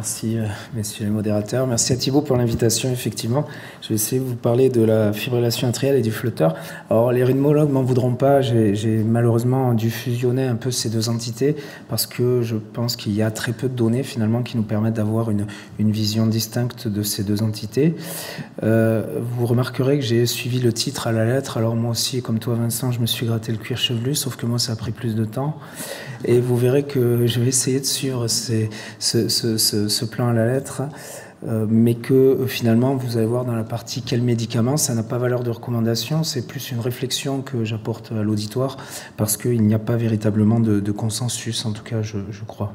Merci, messieurs les modérateurs. Merci à Thibaut pour l'invitation, effectivement. Je vais essayer de vous parler de la fibrillation atriale et du flotteur. Alors, les rhinologues m'en voudront pas. J'ai malheureusement dû fusionner un peu ces deux entités parce que je pense qu'il y a très peu de données, finalement, qui nous permettent d'avoir une vision distincte de ces deux entités. Vous remarquerez que j'ai suivi le titre à la lettre. Alors, moi aussi, comme toi, Vincent, je me suis gratté le cuir chevelu, sauf que moi, ça a pris plus de temps. Et vous verrez que je vais essayer de suivre ce plan à la lettre, mais que finalement, vous allez voir dans la partie quel médicament, ça n'a pas valeur de recommandation, c'est plus une réflexion que j'apporte à l'auditoire, parce qu'il n'y a pas véritablement de consensus, en tout cas, je crois.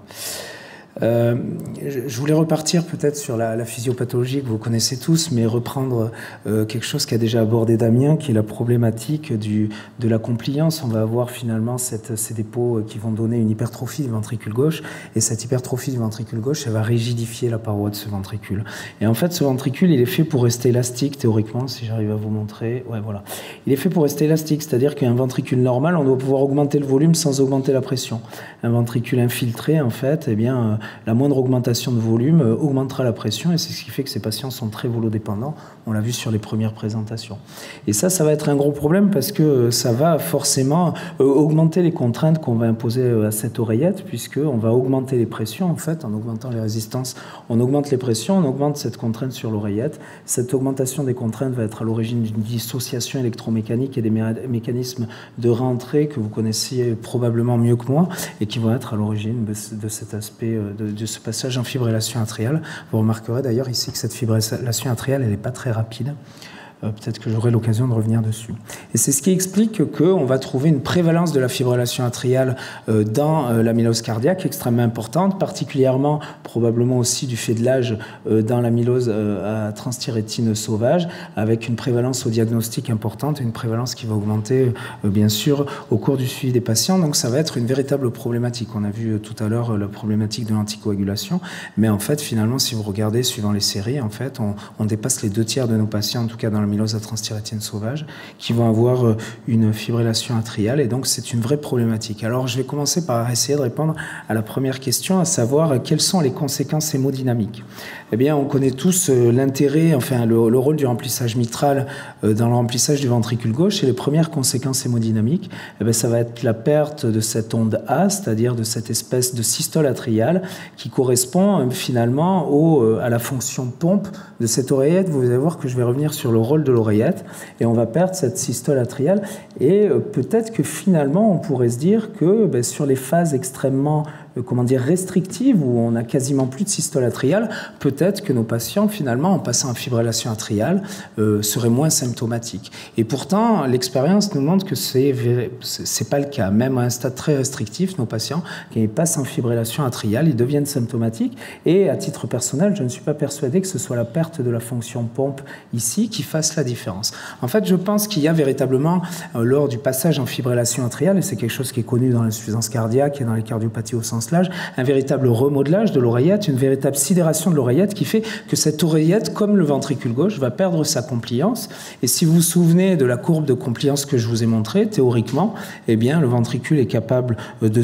Je voulais repartir peut-être sur la physiopathologie que vous connaissez tous, mais reprendre quelque chose qu'a déjà abordé Damien, qui est la problématique de la compliance. On va avoir finalement ces dépôts qui vont donner une hypertrophie du ventricule gauche, et cette hypertrophie du ventricule gauche, elle va rigidifier la paroi de ce ventricule. Et en fait, ce ventricule, il est fait pour rester élastique, théoriquement, si j'arrive à vous montrer. Ouais, voilà. Il est fait pour rester élastique, c'est-à-dire qu'un ventricule normal, on doit pouvoir augmenter le volume sans augmenter la pression. Un ventricule infiltré, en fait, eh bien, la moindre augmentation de volume augmentera la pression, et c'est ce qui fait que ces patients sont très volodépendants. On l'a vu sur les premières présentations. Et ça va être un gros problème parce que ça va forcément augmenter les contraintes qu'on va imposer à cette oreillette, puisqu'on va augmenter les pressions, en fait, en augmentant les résistances. On augmente les pressions, on augmente cette contrainte sur l'oreillette. Cette augmentation des contraintes va être à l'origine d'une dissociation électromécanique et des mécanismes de rentrée que vous connaissiez probablement mieux que moi, et qui vont être à l'origine de cet aspect de ce passage en fibrillation atriale. Vous remarquerez d'ailleurs ici que cette fibrillation atriale, elle n'est pas très rapide. Peut-être que j'aurai l'occasion de revenir dessus. Et c'est ce qui explique qu'on va trouver une prévalence de la fibrillation atriale dans l'amylose cardiaque extrêmement importante, particulièrement, probablement aussi du fait de l'âge, dans l'amylose à transthyrétine sauvage, avec une prévalence au diagnostic importante, et une prévalence qui va augmenter, bien sûr, au cours du suivi des patients. Donc ça va être une véritable problématique. On a vu tout à l'heure la problématique de l'anticoagulation, mais en fait, finalement, si vous regardez suivant les séries, en fait, on dépasse les 2/3 de nos patients, en tout cas dans l'amylose à transthyrétine sauvage, qui vont avoir une fibrillation atriale, et donc c'est une vraie problématique. Alors je vais commencer par essayer de répondre à la première question, à savoir quelles sont les conséquences hémodynamiques. Eh bien, on connaît tous l'intérêt, enfin le rôle du remplissage mitral dans le remplissage du ventricule gauche, et les premières conséquences hémodynamiques, eh bien, ça va être la perte de cette onde A, c'est-à-dire de cette espèce de systole atriale qui correspond finalement à la fonction pompe de cette oreillette. Vous allez voir que je vais revenir sur le rôle de l'oreillette, et on va perdre cette systole atriale, et peut-être que finalement on pourrait se dire que sur les phases extrêmement restrictives, où on a quasiment plus de systole atriale, peut-être que nos patients, finalement, en passant en fibrillation atriale, seraient moins symptomatiques. Et pourtant, l'expérience nous montre que c'est pas le cas. Même à un stade très restrictif, nos patients, quand ils passent en fibrillation atriale, ils deviennent symptomatiques. Et à titre personnel, je ne suis pas persuadé que ce soit la perte de la fonction pompe ici qui fasse la différence. En fait, je pense qu'il y a véritablement, lors du passage en fibrillation atriale, et c'est quelque chose qui est connu dans l'insuffisance cardiaque et dans les cardiopathies au sens large, un véritable remodelage de l'oreillette, une véritable sidération de l'oreillette qui fait que cette oreillette, comme le ventricule gauche, va perdre sa compliance. Et si vous vous souvenez de la courbe de compliance que je vous ai montrée, théoriquement, eh bien, le ventricule est capable de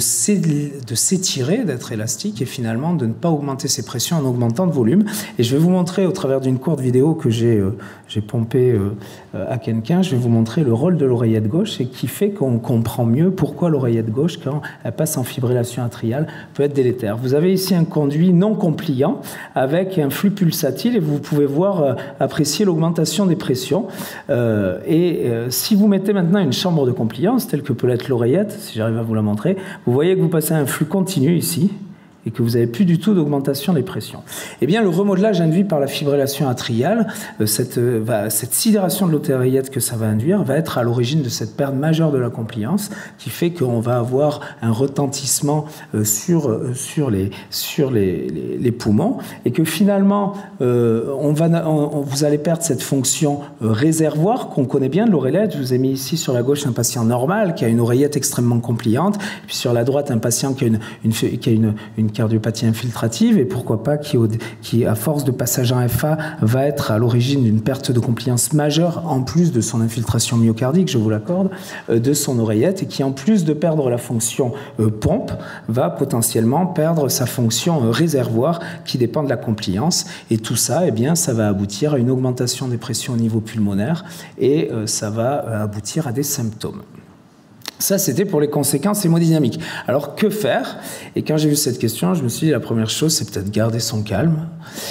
s'étirer, d'être élastique, et finalement de ne pas augmenter ses pressions en augmentant de volume. Et je vais vous montrer, au travers d'une courte vidéo que j'ai pompée à quelqu'un, je vais vous montrer le rôle de l'oreillette gauche, et qui fait qu'on comprend mieux pourquoi l'oreillette gauche, quand elle passe en fibrillation atriale, peut être délétère. Vous avez ici un conduit non compliant avec un flux pulsatile, et vous pouvez voir, apprécier l'augmentation des pressions. Si vous mettez maintenant une chambre de compliance, telle que peut l'être l'oreillette, si j'arrive à vous la montrer, vous voyez que vous passez un flux continu ici, et que vous n'avez plus du tout d'augmentation des pressions. Eh bien, le remodelage induit par la fibrillation atriale, cette sidération de l'oreillette que ça va induire, va être à l'origine de cette perte majeure de la compliance, qui fait qu'on va avoir un retentissement sur les poumons, et que finalement, vous allez perdre cette fonction réservoir qu'on connaît bien de l'oreillette. Je vous ai mis ici sur la gauche un patient normal qui a une oreillette extrêmement compliante, et puis sur la droite un patient qui a une cardiopathie infiltrative et pourquoi pas qui à force de passage en FA, va être à l'origine d'une perte de compliance majeure, en plus de son infiltration myocardique, je vous l'accorde, de son oreillette, et qui en plus de perdre la fonction pompe, va potentiellement perdre sa fonction réservoir qui dépend de la compliance. Et tout ça, eh bien, ça va aboutir à une augmentation des pressions au niveau pulmonaire et ça va aboutir à des symptômes. Ça, c'était pour les conséquences hémodynamiques. Alors, que faire? Et quand j'ai vu cette question, je me suis dit, la première chose, c'est peut-être garder son calme.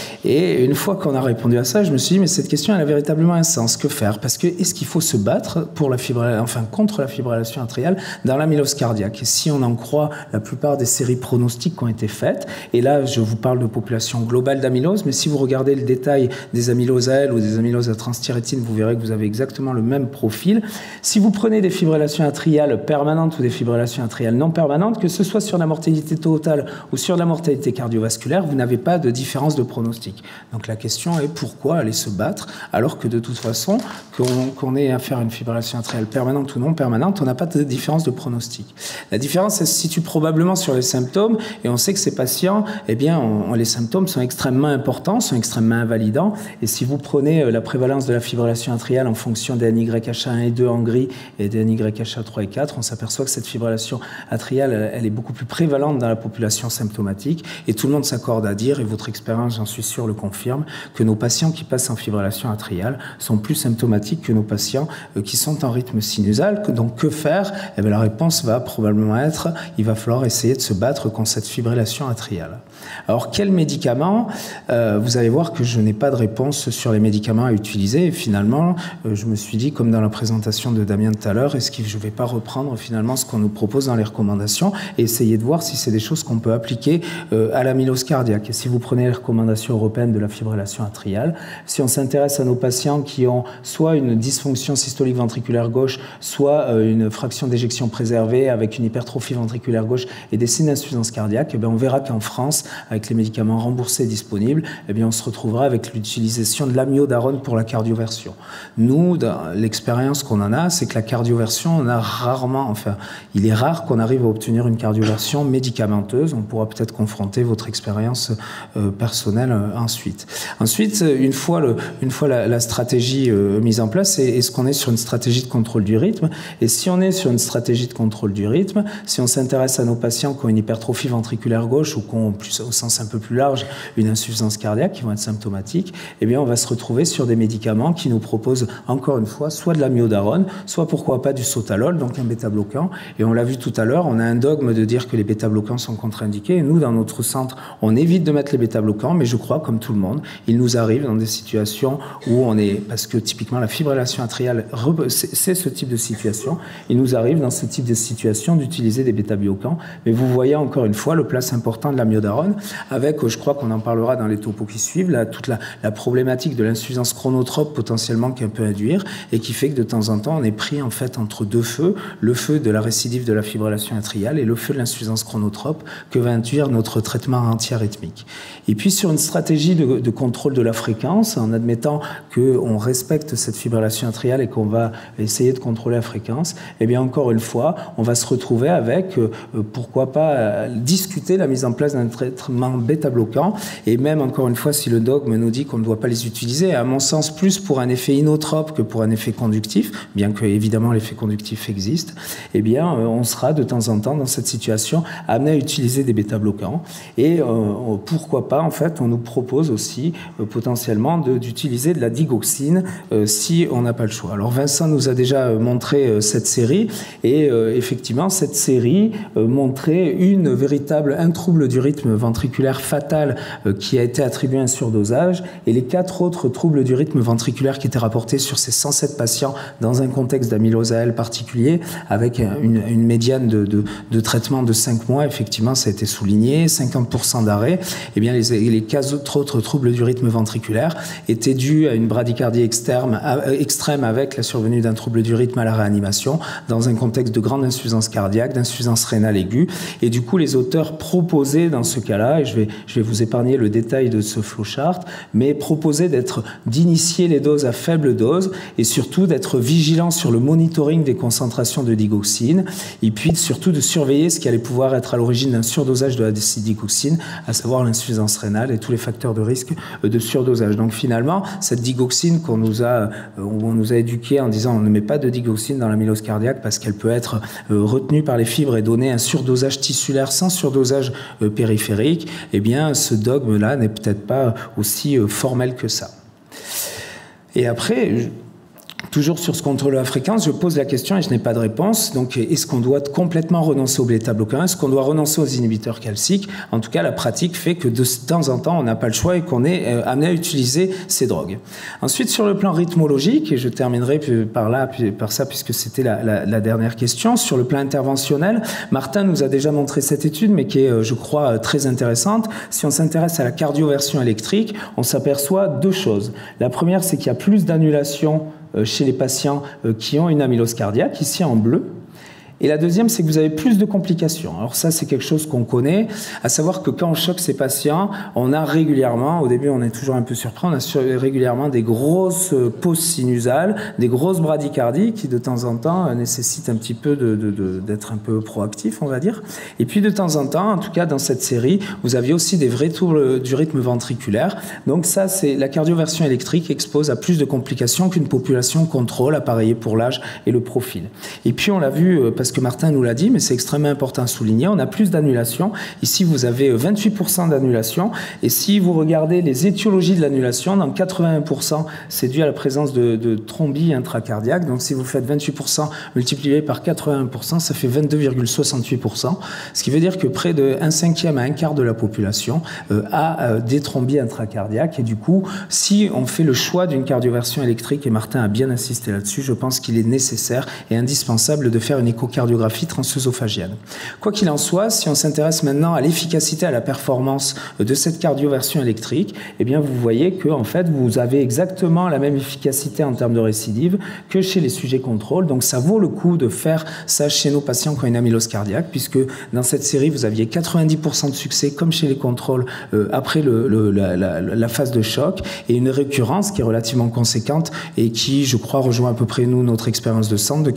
Et une fois qu'on a répondu à ça, je me suis dit, mais cette question, elle a véritablement un sens. Que faire? Parce que est-ce qu'il faut se battre pour contre la fibrillation atriale dans l'amylose cardiaque? Et si on en croit la plupart des séries pronostiques qui ont été faites, et là, je vous parle de population globale d'amylose, mais si vous regardez le détail des amyloses à L ou des amyloses à transthyrétine, vous verrez que vous avez exactement le même profil. Si vous prenez des fibrillations atriales permanentes ou des fibrillations atriales non permanentes, que ce soit sur la mortalité totale ou sur la mortalité cardiovasculaire, vous n'avez pas de différence de pronostic. Donc la question est pourquoi aller se battre alors que de toute façon, qu'on ait à faire une fibrillation atriale permanente ou non permanente, on n'a pas de différence de pronostic. La différence elle se situe probablement sur les symptômes et on sait que ces patients, eh bien, les symptômes sont extrêmement importants, sont extrêmement invalidants et si vous prenez la prévalence de la fibrillation atriale en fonction des NYHA1 et 2 en gris et des NYHA 3 et 4, on s'aperçoit que cette fibrillation atriale, elle est beaucoup plus prévalente dans la population symptomatique et tout le monde s'accorde à dire, et votre expérience, j'en suis sûr, le confirme, que nos patients qui passent en fibrillation atriale sont plus symptomatiques que nos patients qui sont en rythme sinusal. Donc que faire? Eh bien, la réponse va probablement être, il va falloir essayer de se battre contre cette fibrillation atriale. Alors quels médicaments? Vous allez voir que je n'ai pas de réponse sur les médicaments à utiliser et finalement, je me suis dit, comme dans la présentation de Damien tout à l'heure, est-ce que je ne vais pas reprendre finalement ce qu'on nous propose dans les recommandations et essayer de voir si c'est des choses qu'on peut appliquer à l'amylose cardiaque. Et si vous prenez les recommandations européennes de la fibrillation atriale, si on s'intéresse à nos patients qui ont soit une dysfonction systolique ventriculaire gauche, soit une fraction d'éjection préservée avec une hypertrophie ventriculaire gauche et des signes d'insuffisance cardiaque, eh bien on verra qu'en France, avec les médicaments remboursés disponibles, eh bien on se retrouvera avec l'utilisation de l'amiodarone pour la cardioversion. Nous, dans l'expérience qu'on en a, c'est que la cardioversion, on a rarement, enfin, il est rare qu'on arrive à obtenir une cardioversion médicamenteuse. On pourra peut-être confronter votre expérience personnelle ensuite. Ensuite, une fois la stratégie mise en place, est-ce qu'on est sur une stratégie de contrôle du rythme? Et si on est sur une stratégie de contrôle du rythme, si on s'intéresse à nos patients qui ont une hypertrophie ventriculaire gauche ou qui ont, au sens un peu plus large, une insuffisance cardiaque, qui vont être symptomatiques, eh bien, on va se retrouver sur des médicaments qui nous proposent, encore une fois, soit de l'amiodarone, soit pourquoi pas du sotalol, donc un bêta-bloquant. Et on l'a vu tout à l'heure, on a un dogme de dire que les bêta-bloquants sont contre-indiqués. Et nous, dans notre centre, on évite de mettre les bêta-bloquants, mais je crois, comme tout le monde, il nous arrive dans des situations où on est, parce que typiquement la fibrillation atriale, c'est ce type de situation, il nous arrive dans ce type de situation d'utiliser des bêta-bloquants. Mais vous voyez encore une fois le place important de l'amiodarone, avec, je crois qu'on en parlera dans les topos qui suivent, là, toute la problématique de l'insuffisance chronotrope potentiellement qu'elle peut induire, et qui fait que de temps en temps, on est pris en fait entre deux feux, le feu de la récidive de la fibrillation atriale et le feu de l'insuffisance chronotrope que va induire notre traitement antiarythmique. Et puis sur une stratégie de contrôle de la fréquence, en admettant qu'on respecte cette fibrillation atriale et qu'on va essayer de contrôler la fréquence, eh bien encore une fois, on va se retrouver avec, pourquoi pas, discuter la mise en place d'un traitement bêta-bloquant, et même encore une fois, si le dogme nous dit qu'on ne doit pas les utiliser, à mon sens, plus pour un effet inotrope que pour un effet conductif, bien que évidemment l'effet conductif existe, eh bien on sera de temps en temps dans cette situation amené à utiliser des bêta-bloquants. Et pourquoi pas, en fait, on nous propose aussi potentiellement d'utiliser de la digoxine si on n'a pas le choix. Alors Vincent nous a déjà montré cette série, et effectivement cette série montrait un trouble du rythme ventriculaire fatal qui a été attribué à un surdosage, et les 4 autres troubles du rythme ventriculaire qui étaient rapportés sur ces 107 patients dans un contexte d'amylose à L particulier, avec une médiane de traitement de 5 mois, effectivement ça a été souligné, 50% d'arrêt, et bien les 15 autres troubles du rythme ventriculaire étaient dus à une bradycardie extrême avec la survenue d'un trouble du rythme à la réanimation, dans un contexte de grande insuffisance cardiaque, d'insuffisance rénale aiguë, et du coup les auteurs proposaient dans ce cas cas-là, et je vais vous épargner le détail de ce flowchart, mais proposer d'initier les doses à faible dose et surtout d'être vigilant sur le monitoring des concentrations de digoxine et puis surtout de surveiller ce qui allait pouvoir être à l'origine d'un surdosage de la digoxine, à savoir l'insuffisance rénale et tous les facteurs de risque de surdosage. Donc finalement, cette digoxine on nous a éduqué en disant on ne met pas de digoxine dans l'amylose cardiaque parce qu'elle peut être retenue par les fibres et donner un surdosage tissulaire sans surdosage périphérique, eh bien ce dogme-là n'est peut-être pas aussi formel que ça. Et après, toujours sur ce contrôle de la fréquence, je pose la question et je n'ai pas de réponse. Donc, est-ce qu'on doit complètement renoncer au bêta-bloquant? Est-ce qu'on doit renoncer aux inhibiteurs calciques? En tout cas, la pratique fait que de temps en temps, on n'a pas le choix et qu'on est amené à utiliser ces drogues. Ensuite, sur le plan rythmologique, et je terminerai par ça puisque c'était la dernière question, sur le plan interventionnel, Martin nous a déjà montré cette étude, mais qui est, je crois, très intéressante. Si on s'intéresse à la cardioversion électrique, on s'aperçoit deux choses. La première, c'est qu'il y a plus d'annulation chez les patients qui ont une amylose cardiaque, ici en bleu. Et la deuxième, c'est que vous avez plus de complications. Alors ça, c'est quelque chose qu'on connaît, à savoir que quand on choque ces patients, on a régulièrement, au début on est toujours un peu surpris, on a régulièrement des grosses pauses sinusales, des grosses bradycardies qui de temps en temps nécessitent un petit peu d'être un peu proactif, on va dire. Et puis de temps en temps, en tout cas dans cette série, vous aviez aussi des vrais troubles du rythme ventriculaire. Donc ça, c'est la cardioversion électrique expose à plus de complications qu'une population contrôle appareillée pour l'âge et le profil. Et puis on l'a vu, parce que Martin nous l'a dit, mais c'est extrêmement important à souligner, on a plus d'annulation. Ici, vous avez 28% d'annulation. Et si vous regardez les étiologies de l'annulation, dans 81%, c'est dû à la présence de thrombie intracardiaque. Donc, si vous faites 28% multiplié par 81%, ça fait 22,68%. Ce qui veut dire que près de 1/5 à 1/4 de la population a des thrombies intracardiaques. Et du coup, si on fait le choix d'une cardioversion électrique, et Martin a bien insisté là-dessus, je pense qu'il est nécessaire et indispensable de faire une échocardiographie transœsophagienne. Quoi qu'il en soit, si on s'intéresse maintenant à l'efficacité, à la performance de cette cardioversion électrique, eh bien vous voyez que en fait vous avez exactement la même efficacité en termes de récidive que chez les sujets contrôle. Donc ça vaut le coup de faire ça chez nos patients qui ont une amylose cardiaque, puisque dans cette série vous aviez 90% de succès comme chez les contrôles après la phase de choc, et une récurrence qui est relativement conséquente et qui, je crois, rejoint à peu près notre expérience de centre de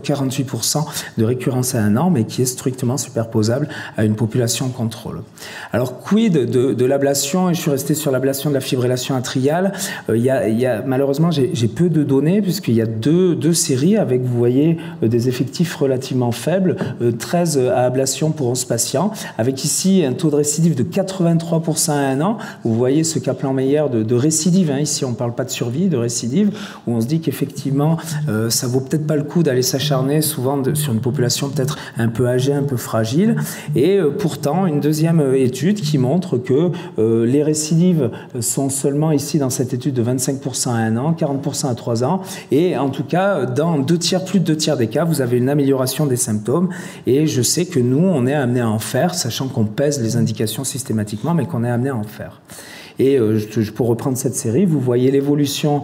48% de récurrence à 1 an, mais qui est strictement superposable à une population contrôle. Alors, quid de l'ablation? Et je suis resté sur l'ablation de la fibrillation atriale. Malheureusement, j'ai peu de données, puisqu'il y a deux séries avec, vous voyez, des effectifs relativement faibles, 13 à ablation pour 11 patients, avec ici un taux de récidive de 83% à 1 an. Vous voyez ce Kaplan-Meier de récidive, hein. Ici on ne parle pas de survie, de récidive, où on se dit qu'effectivement, ça vaut peut-être pas le coup d'aller s'acharner souvent sur une population peut-être un peu âgée, un peu fragile. Et pourtant, une deuxième étude qui montre que les récidives sont seulement ici dans cette étude de 25% à 1 an, 40% à 3 ans. Et en tout cas, dans plus de 2 tiers des cas, vous avez une amélioration des symptômes. Et je sais que nous, on est amené à en faire, sachant qu'on pèse les indications systématiquement, mais qu'on est amené à en faire. Et pour reprendre cette série, vous voyez l'évolution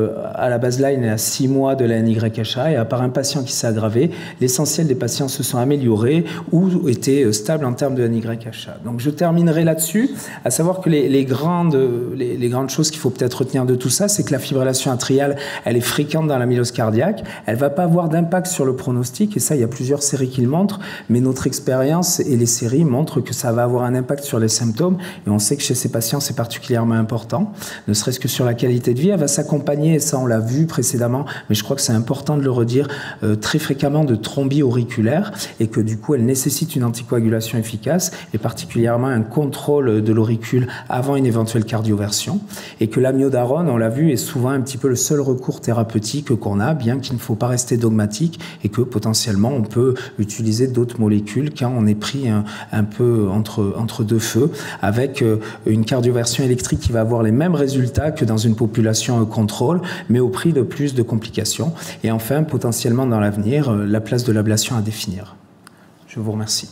à la baseline et à 6 mois de la NYHA, et à part un patient qui s'est aggravé, l'essentiel des patients se sont améliorés ou étaient stables en termes de NYHA. Donc je terminerai là-dessus, à savoir que les grandes choses qu'il faut peut-être retenir de tout ça, c'est que la fibrillation atriale, elle est fréquente dans l'amylose cardiaque, elle ne va pas avoir d'impact sur le pronostic, et ça, il y a plusieurs séries qui le montrent, mais notre expérience et les séries montrent que ça va avoir un impact sur les symptômes, et on sait que chez ces patients, c'est particulièrement important, ne serait-ce que sur la qualité de vie. Elle va s'accompagner, et ça on l'a vu précédemment, mais je crois que c'est important de le redire, très fréquemment de thrombie auriculaire, et que du coup elle nécessite une anticoagulation efficace, et particulièrement un contrôle de l'auricule avant une éventuelle cardioversion, et que l'amiodarone, on l'a vu, est souvent un petit peu le seul recours thérapeutique qu'on a, bien qu'il ne faut pas rester dogmatique, et que potentiellement on peut utiliser d'autres molécules quand on est pris un peu entre deux feux, avec une cardioversion électrique qui va avoir les mêmes résultats que dans une population contrôle, mais au prix de plus de complications. Et enfin, potentiellement dans l'avenir, la place de l'ablation à définir. Je vous remercie.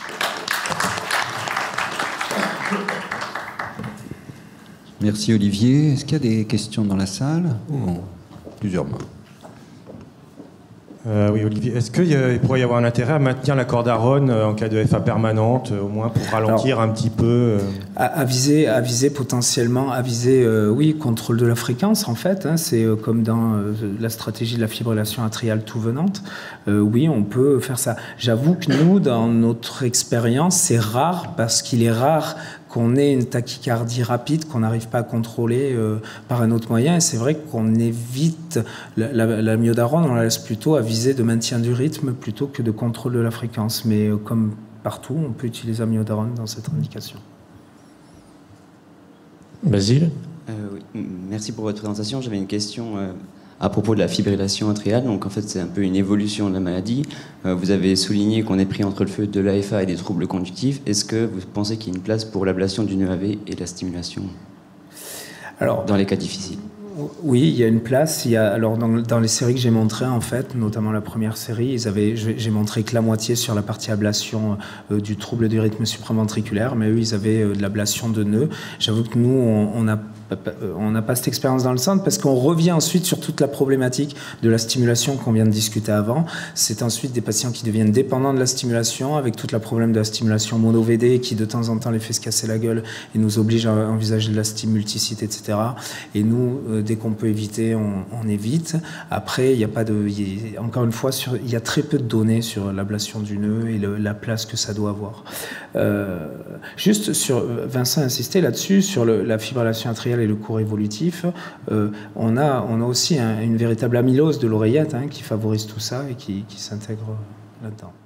Merci Olivier. Est-ce qu'il y a des questions dans la salle? Plusieurs mains. Oui, Olivier. Est-ce qu'il pourrait y avoir un intérêt à maintenir la corde à Ron en cas de FA permanente, au moins pour ralentir un petit peu à viser potentiellement, oui, contrôle de la fréquence en fait. Hein, c'est comme dans la stratégie de la fibrillation atriale tout venante. Oui, on peut faire ça. J'avoue que nous, dans notre expérience, c'est rare parce qu'il est rare qu'on ait une tachycardie rapide qu'on n'arrive pas à contrôler par un autre moyen. Et c'est vrai qu'on évite la myodarone, on la laisse plutôt à viser de maintien du rythme plutôt que de contrôle de la fréquence. Mais comme partout, on peut utiliser la myodarone dans cette indication. Basile ? Oui. Merci pour votre présentation. J'avais une question à propos de la fibrillation atriale. Donc en fait, c'est un peu une évolution de la maladie. Vous avez souligné qu'on est pris entre le feu de l'AFA et des troubles conductifs. Est-ce que vous pensez qu'il y a une place pour l'ablation du nœud AV et la stimulation dans les cas difficiles? Oui, il y a une place. Alors dans les séries que j'ai montrées, en fait, notamment la première série, j'ai montré que la moitié sur la partie ablation du trouble du rythme supraventriculaire, mais eux, ils avaient de l'ablation de nœuds. J'avoue que nous, on n'a pas cette expérience dans le centre parce qu'on revient ensuite sur toute la problématique de la stimulation qu'on vient de discuter avant. C'est ensuite des patients qui deviennent dépendants de la stimulation avec toute la problème de la stimulation mono-VD qui de temps en temps les fait se casser la gueule et nous oblige à envisager de la stim multisite, etc. Et nous, dès qu'on peut éviter, on évite. Après, il n'y a pas de... encore une fois, il y a très peu de données sur l'ablation du nœud et la place que ça doit avoir. Juste sur... Vincent a insisté là-dessus, sur la fibrillation atriale et le cours évolutif, on a aussi une véritable amylose de l'oreillette qui favorise tout ça et qui s'intègre là-dedans.